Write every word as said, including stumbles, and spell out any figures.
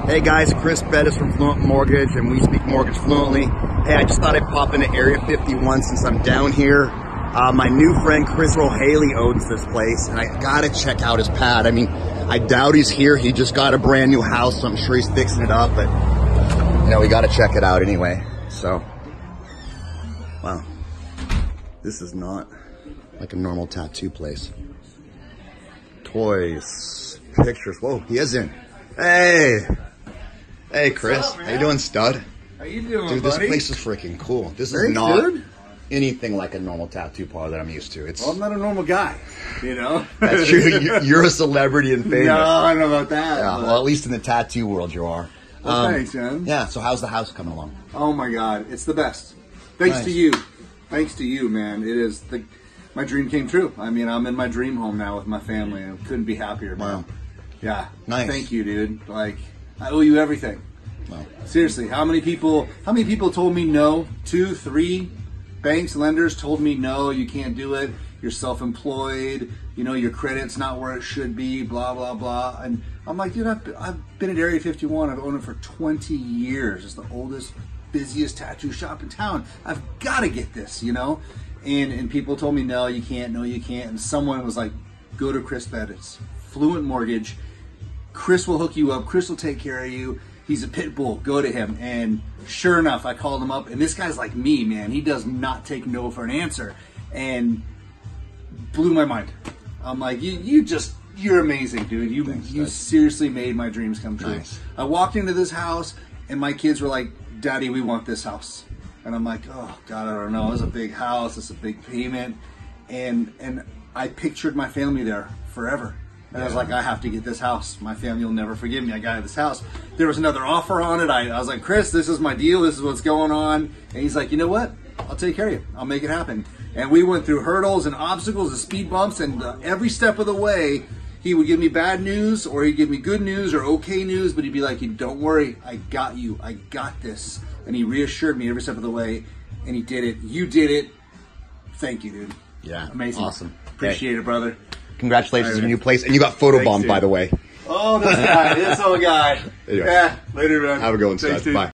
Hey guys, Chris Bettis from Fluent Mortgage, and we speak mortgage fluently. Hey, I just thought I'd pop into Area fifty-one since I'm down here. Uh, my new friend Chris Rohaley owns this place, and I gotta check out his pad. I mean, I doubt he's here. He just got a brand new house, so I'm sure he's fixing it up, but you know, we gotta check it out anyway. So, wow, this is not like a normal tattoo place. Toys, pictures. Whoa, he is in. Hey. Hey, Chris. What's up, man? How you doing, stud? How you doing, Dude, buddy? this place is freaking cool. This Very is not good. anything like a normal tattoo parlor that I'm used to. It's Well, I'm not a normal guy, you know? That's true. You- You're a celebrity and famous. No, I don't know about that. Yeah, but- well, at least in the tattoo world you are. Well, thanks, man. Yeah, so how's the house coming along? Oh my God, it's the best. Thanks Nice. to you. Thanks to you, man. It is the my dream came true. I mean, I'm in my dream home now with my family, and I couldn't be happier, man. Wow. Yeah. Nice. Thank you, dude. Like, I owe you everything. Wow. Seriously, how many people? How many people told me no? Two, three banks, lenders told me no. You can't do it. You're self-employed. You know your credit's not where it should be. Blah blah blah. And I'm like, dude, I've, I've been at Area fifty-one. I've owned it for twenty years. It's the oldest, busiest tattoo shop in town. I've got to get this, you know. And and people told me no, you can't. No, you can't. And someone was like, go to Chris Bettis, Fluent Mortgage. Chris will hook you up. Chris will take care of you. He's a pit bull. Go to him. And sure enough, I called him up. And this guy's like me, man. He does not take no for an answer. And blew my mind. I'm like, you, you just, you're amazing, dude. You, Thanks, you guys. seriously made my dreams come true. Nice. I walked into this house, and my kids were like, Daddy, we want this house. And I'm like, oh God, I don't know. It's a big house. It's a big payment. And and I pictured my family there forever. And I was Yeah. like, I have to get this house. My family will never forgive me. I got this house. There was another offer on it. I, I was like, Chris, this is my deal. This is what's going on. And he's like, you know what? I'll take care of you. I'll make it happen. And we went through hurdles and obstacles and speed bumps. And uh, every step of the way, he would give me bad news or he'd give me good news or okay news. But he'd be like, don't worry. I got you. I got this. And he reassured me every step of the way. And he did it. You did it. Thank you, dude. Yeah. Amazing. Awesome. Appreciate Hey, it, brother. Congratulations All on right. your new place. And you got photobombed, Thanks, by dude. the way. Oh, this guy. This old guy. Anyway. Yeah. Later, man. Have a good one, Thanks, stud. dude. Bye.